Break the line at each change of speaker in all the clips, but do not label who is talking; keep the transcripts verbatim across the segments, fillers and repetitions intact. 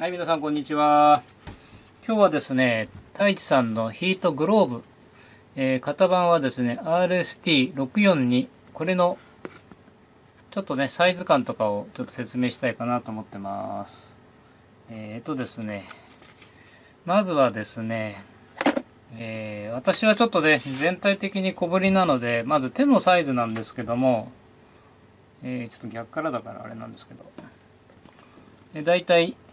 はい、皆さんこんにちは。今日はですね、太一さんのヒートグローブ、えー、型番はですね、アールエスティーろくよんに、これのちょっとね、サイズ感とかをちょっと説明したいかなと思ってます。えーとですね、まずはですね、えー、私はちょっとね、全体的に小ぶりなので、まず手のサイズなんですけども、えー、ちょっと逆からだからあれなんですけど、えだいたい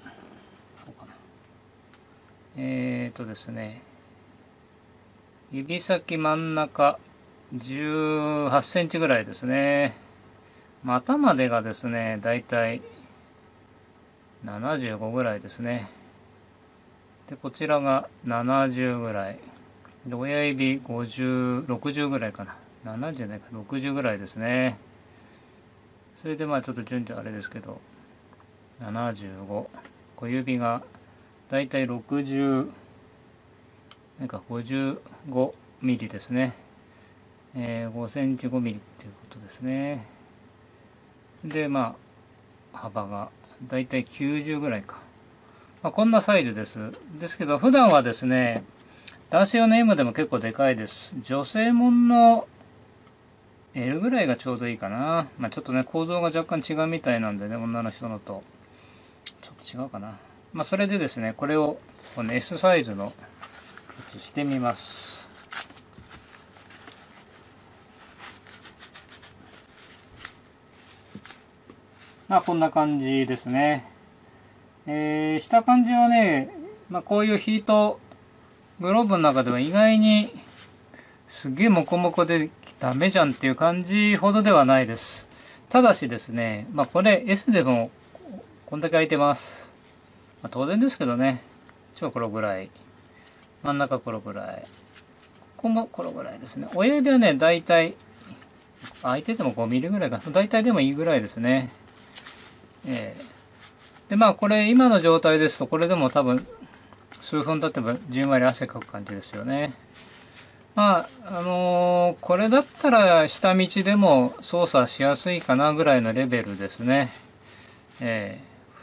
えーとですね、指先真ん中じゅうはちセンチぐらいですね。股までがですね、だいたいななじゅうごぐらいですね。で、こちらがななじゅうぐらい。で、親指ごじゅう、ろくじゅうぐらいかな。ななじゅうじゃないか、ろくじゅうぐらいですね。それでまあちょっと順序あれですけど、ななじゅうご。小指がだいたいろくじゅう、なんかごじゅうごミリですね。えー、ごセンチごミリっていうことですね。で、まあ、幅がだいたいきゅうじゅうぐらいか。まあ、こんなサイズです。ですけど、普段はですね、男性用の エム でも結構でかいです。女性もんの エル ぐらいがちょうどいいかな。まあ、ちょっとね、構造が若干違うみたいなんでね、女の人のと。ちょっと違うかな。まあ、それでですね、これを、この エス サイズのやつしてみます。まあ、こんな感じですね。えー、した感じはね、まあ、こういうヒートグローブの中では意外にすげえモコモコでダメじゃんっていう感じほどではないです。ただしですね、まあ、これ エス でもこんだけ空いてます。まあ、当然ですけどね、一応このぐらい。真ん中このぐらい。ここもこのぐらいですね。親指はね、だいたい空いててもごミリぐらいかな。だいたいでもいいぐらいですね。えー、で、まあこれ今の状態ですと、これでも多分数分経ってもじゅんわり汗かく感じですよね。まあ、あのー、これだったら下道でも操作しやすいかなぐらいのレベルですね。え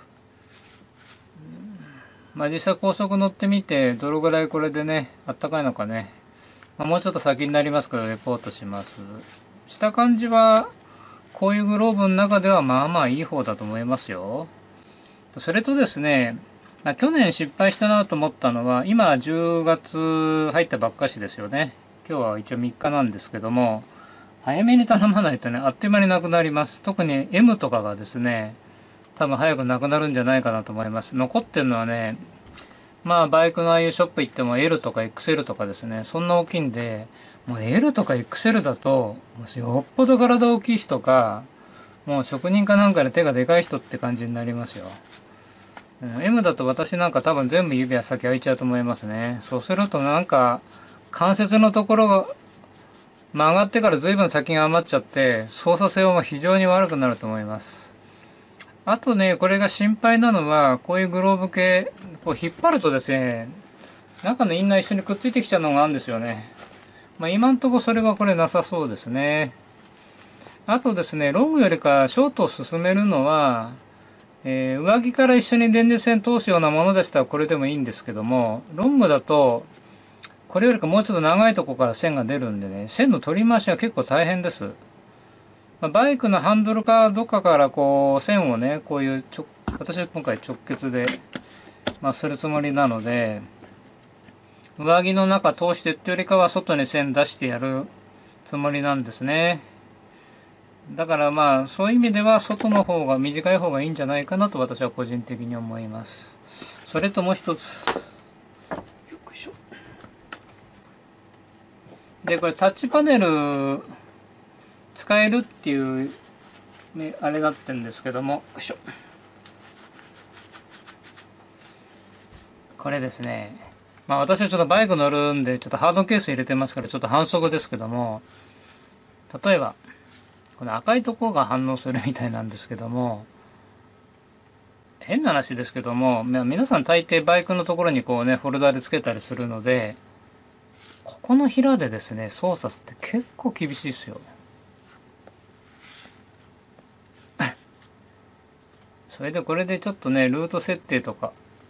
ー、まあ実際高速乗ってみて、どのぐらいこれでね、あったかいのかね。まあ、もうちょっと先になりますけど、レポートします。した感じは、こういうグローブの中ではまあまあいい方だと思いますよ。それとですね、まあ、去年失敗したなと思ったのは、今じゅうがつ入ったばっかしですよね。今日は一応みっかなんですけども、早めに頼まないとね、あっという間になくなります。特に エム とかがですね、多分早くなくなるんじゃないかなと思います。残ってるのはね、まあバイクのああいうショップ行っても エル とか エックスエル とかですね、そんな大きいんで、もう エル とか エックスエル だと、よっぽど体大きい人か、もう職人かなんかで手がでかい人って感じになりますよ。エム だと私なんか多分全部指は先開いちゃうと思いますね。そうするとなんか関節のところが曲がってから随分先が余っちゃって操作性は非常に悪くなると思います。あとね、これが心配なのはこういうグローブ系、こう引っ張るとですね、中のインナー一緒にくっついてきちゃうのがあるんですよね。まあ今んとこそれはこれなさそうですね。あとですね、ロングよりかショートを進めるのは、えー、上着から一緒に電熱線通すようなものでしたらこれでもいいんですけども、ロングだと、これよりかもうちょっと長いところから線が出るんでね、線の取り回しは結構大変です。まあ、バイクのハンドルかどっかからこう、線をね、こういうちょ、私は今回直結で、まあ、するつもりなので、上着の中通してってよりかは外に線出してやるつもりなんですね。だからまあ、そういう意味では外の方が、短い方がいいんじゃないかなと私は個人的に思います。それともう一つ。よいしょ。で、これタッチパネル使えるっていう、ね、あれだってんですけども、よいしょ。これですね。まあ私はちょっとバイク乗るんで、ちょっとハードケース入れてますからちょっと反則ですけども、例えば、この赤いところが反応するみたいなんですけども、変な話ですけども、皆さん大抵バイクのところにこうね、フォルダでつけたりするので、ここの平でですね、操作って結構厳しいですよ。それでこれでちょっとね、ルート設定とか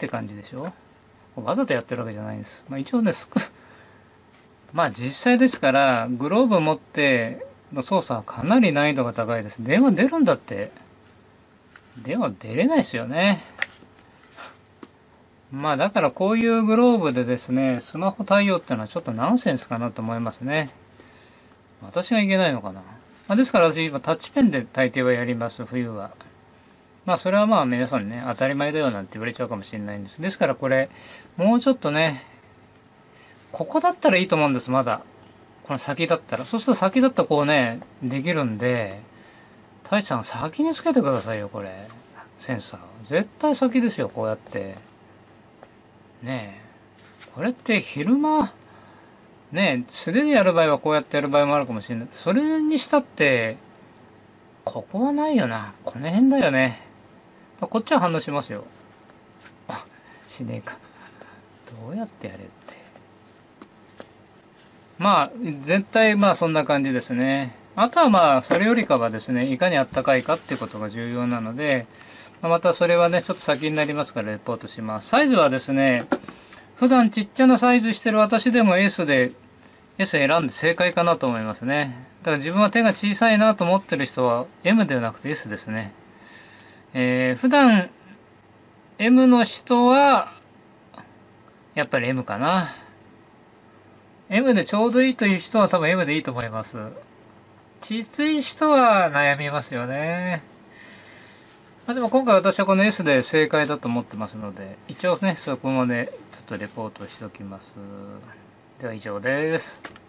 って感じでしょ。わざとやってるわけじゃないんです。まあ、一応ね、スクまあ実際ですから、グローブ持っての操作はかなり難易度が高いです。電話出るんだって。電話出れないですよね。まあだからこういうグローブでですね、スマホ対応ってのはちょっとナンセンスかなと思いますね。私がいけないのかな。まあ、ですから私今タッチペンで大抵はやります、冬は。まあそれはまあ皆さんにね、当たり前だよなんて言われちゃうかもしれないんです。ですからこれ、もうちょっとね、ここだったらいいと思うんです、まだ。この先だったら。そうすると先だったらこうね、できるんで、太一さん先につけてくださいよ、これ。センサー。絶対先ですよ、こうやって。ねえ。これって昼間、ねえ、素手でやる場合はこうやってやる場合もあるかもしれない。それにしたって、ここはないよな。この辺だよね。こっちは反応しますよ。あ、しねえか。どうやってやれって。まあ、絶対まあそんな感じですね。あとはまあ、それよりかはですね、いかにあったかいかっていうことが重要なので、またそれはね、ちょっと先になりますからレポートします。サイズはですね、普段ちっちゃなサイズしてる私でも S で、S 選んで正解かなと思いますね。だから自分は手が小さいなと思ってる人は エム ではなくて エス ですね。えー、普段 エム の人は、やっぱり エム かな。エム でちょうどいいという人は多分 エム でいいと思います。小さい人は悩みますよね。まあ、でも今回私はこの エス で正解だと思ってますので、一応ね、そこまでちょっとレポートしておきます。では以上です。